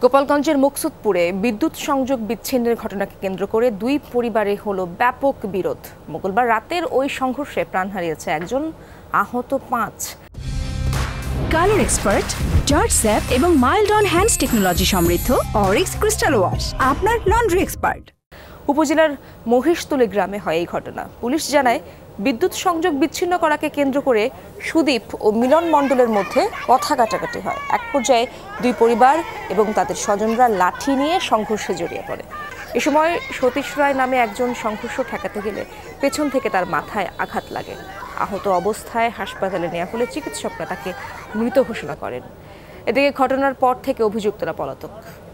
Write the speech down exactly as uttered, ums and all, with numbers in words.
গোপালগঞ্জের মুকসুদপুরে বিদ্যুৎ সংযোগ বিচ্ছিন্নের ঘটনাকে কেন্দ্র করে দুই পরিবারে হলো ব্যাপক বিরোধ। মঙ্গলবার রাতের ওই সংঘর্ষে প্রাণ হারিয়েছে একজন, আহত পাঁচ। কালার এক্সপার্ট, জর্জ স্যাপ এবং মাইল্ড অন হ্যান্ডস টেকনোলজি সমৃদ্ধ অরিক্স ক্রিস্টাল ওয়াশ আপনার লন্ড্রি এক্সপার্ট। উপজেলার মহিষতুলি গ্রামে হয় এই ঘটনা। পুলিশ জানায়, বিদ্যুৎ সংযোগ বিচ্ছিন্ন করাকে কেন্দ্র করে সুদীপ ও মিলন মণ্ডলের মধ্যে কথা কাটাকাটি হয়। এক পর্যায়ে দুই পরিবার এবং তাদের স্বজনরা লাঠি নিয়ে সংঘর্ষে জড়িয়ে পড়ে। এ সময় সতীশ রায় নামে একজন সংঘর্ষ ঠেকাতে গেলে পেছন থেকে তার মাথায় আঘাত লাগে। আহত অবস্থায় হাসপাতালে নেওয়া হলে চিকিৎসকরা তাকে মৃত ঘোষণা করেন। এদিকে ঘটনার পর থেকে অভিযুক্তরা পলাতক।